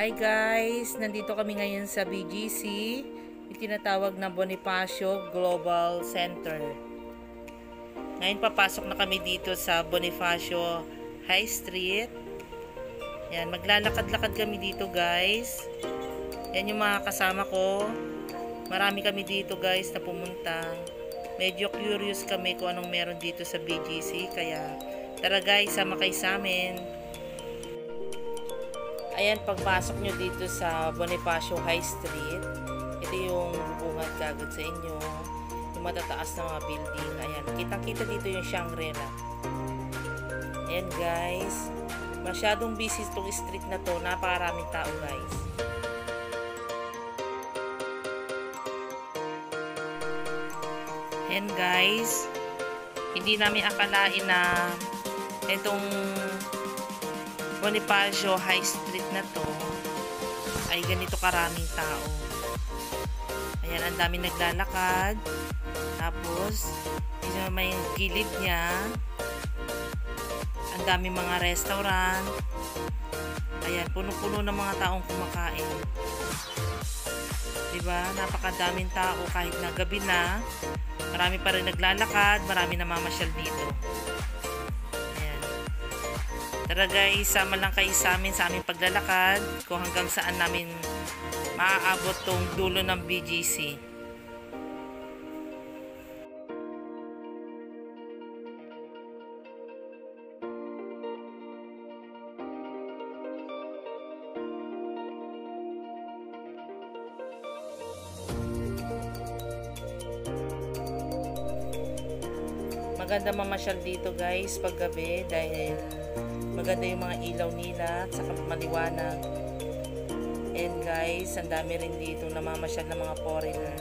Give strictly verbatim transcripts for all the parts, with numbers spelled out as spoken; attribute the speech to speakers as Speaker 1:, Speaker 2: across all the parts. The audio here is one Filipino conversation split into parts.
Speaker 1: Hi guys! Nandito kami ngayon sa B G C, itinatawag na Bonifacio Global Center. Ngayon papasok na kami dito sa Bonifacio High Street. Yan, maglalakad-lakad kami dito guys. Yan yung mga kasama ko. Marami kami dito guys na pumunta. Medyo curious kami kung anong meron dito sa B G C. Kaya tara guys, sama kayo sa amin. Ayan, pagpasok nyo dito sa Bonifacio High Street, ito yung bungad kagad sa inyo, yung matataas na mga building. Ayan, kitang-kita dito yung Shangri-La. Ayan guys, masyadong busy itong street na to, napakaraming tao guys. Ayan guys, hindi namin akalain na itong Bonifacio High Street na to ay ganito karaming tao. Ayan, ang dami naglalakad. Tapos, may gilid niya. Ang dami mga restaurant. Ayan, puno-puno ng mga taong kumakain. Diba? Napakadaming tao kahit na gabi na. Marami pa rin naglalakad. Marami namamasyal dito. Tara guys, sama lang kayo sa amin sa aming paglalakad kung hanggang saan namin maaabot tong dulo ng B G C. Maganda mamasyal dito guys pag gabi dahil maganda yung mga ilaw nila at saka maliwanag. And guys, ang dami rin dito namamasyal ng mga foreigner.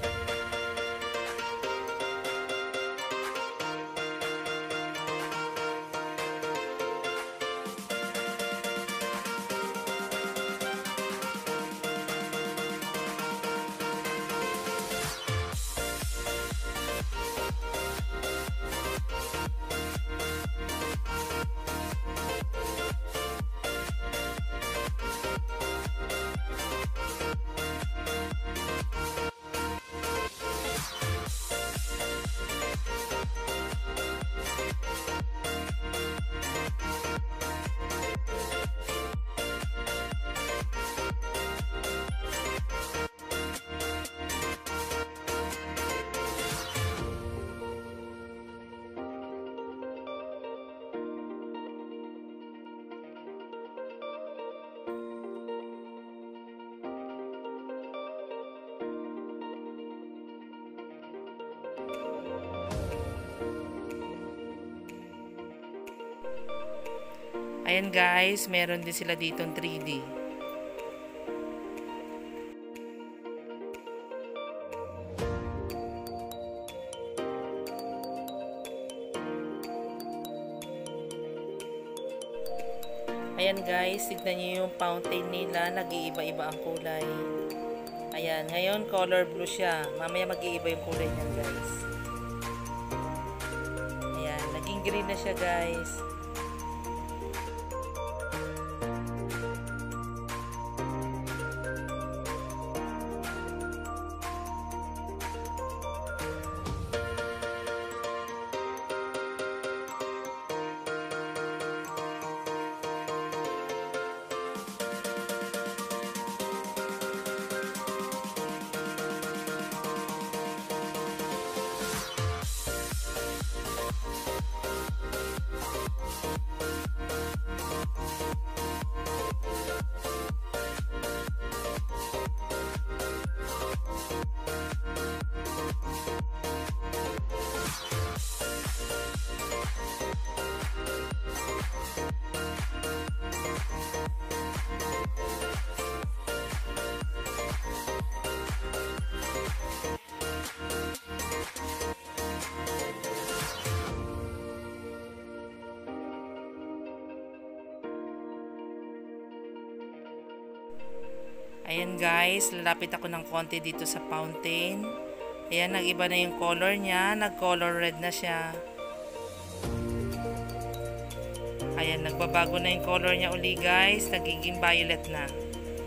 Speaker 1: Ayan guys, meron din sila dito ng three D. Ayan guys, tignan nyo yung fountain nila, nag-iiba-iba ang kulay. Ayan, ngayon color blue siya. Mamaya mag-iiba yung kulay niyan guys. Ayan, naging green na siya guys. Ayan guys, lalapit ako ng konti dito sa fountain. Ayan, nag-iba na yung color niya. Nag-color red na siya. Ayan, nagbabago na yung color niya uli guys. Nagiging violet na.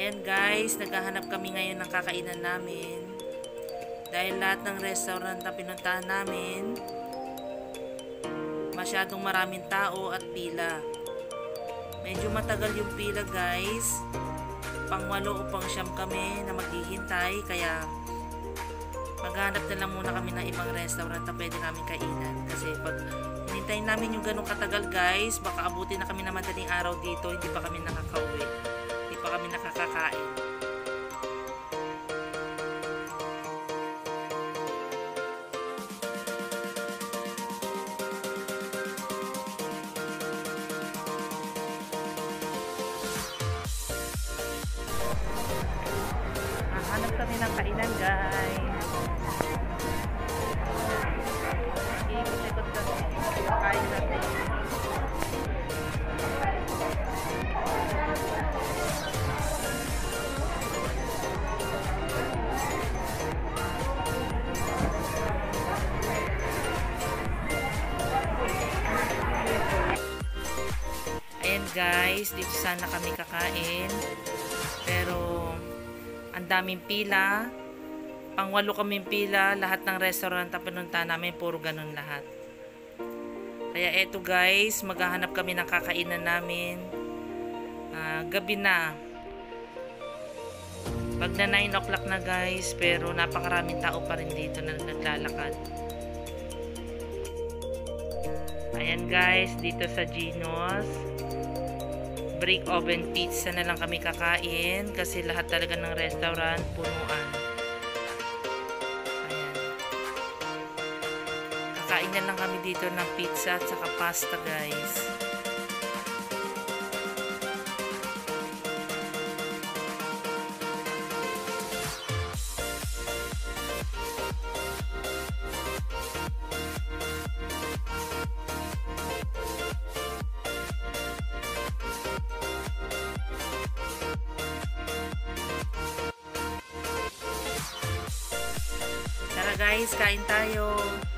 Speaker 1: Ayan guys, naghahanap kami ngayon ng kakainan namin. Dahil lahat ng restaurant na pinuntahan namin, masyadong maraming tao at pila. Medyo matagal yung pila guys. Pangwalo o pang siyam kami na maghihintay. Kaya maghanap na lang muna kami ng ibang restaurant na pwede namin kainan. Kasi pag hinintayin namin yung ganong katagal guys, baka abutin na kami na madaling araw dito. Hindi pa kami nakakauwi. Hindi pa kami nakakakain. Hanap kami ng kainan guys. Ikot-ikot kami. Kain natin. Ayan guys, dito sana kami kakain. Pero ang daming pila. Pangwalo kaming pila. Lahat ng restaurant na pinunta namin, puro ganun lahat. Kaya eto guys, maghahanap kami ng kakainan namin. Uh, gabi na. Pag na nine o'clock na guys, pero napakaraming tao pa rin dito na naglalakad. Ayan guys, dito sa Gino's. Brick oven pizza na lang kami kakain kasi lahat talaga ng restaurant punuan. Ayan. Kakain na lang kami dito ng pizza at saka pasta guys. Tara guys, kain tayo.